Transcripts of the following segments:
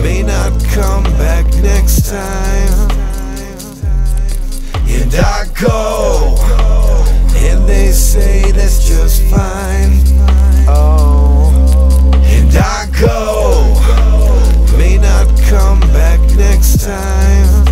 may not come back next time. And I go, and they say that's just fine. Oh, and I go, may not come back next time.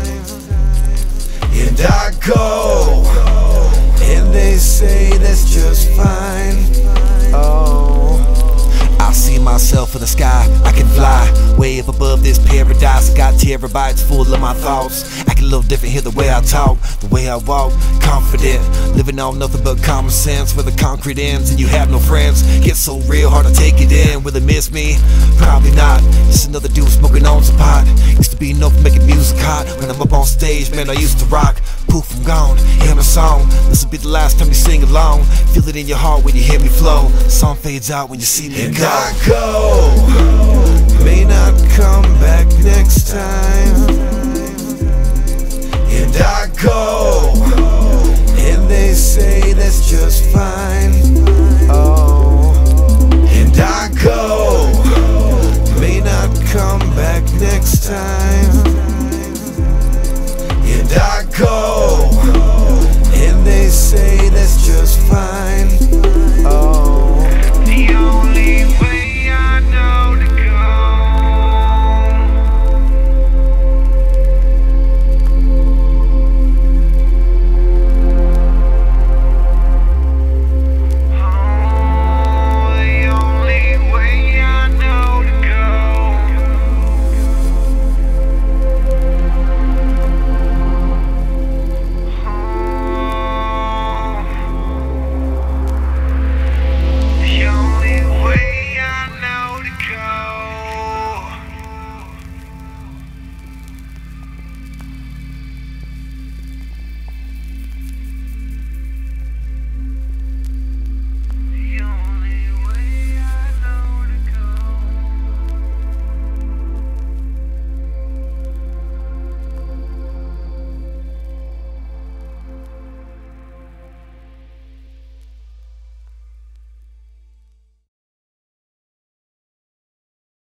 And I go, and they say that's just fine. Oh, I see myself in the sky, I can fly way up above this paradise. I got terabytes full of my thoughts. Act a little different here, the way I talk, the way I walk, confident, living on nothing but common sense. Where the concrete ends and you have no friends, get so real, hard to take it in. Will they miss me? Probably not. Just another dude smoking on some pot. Used to be known for making music hot. When I'm up on stage, man, I used to rock. Poof, I'm gone, hear my song. This will be the last time you sing along. Feel it in your heart when you hear me flow. Song fades out when you see me go. And I go,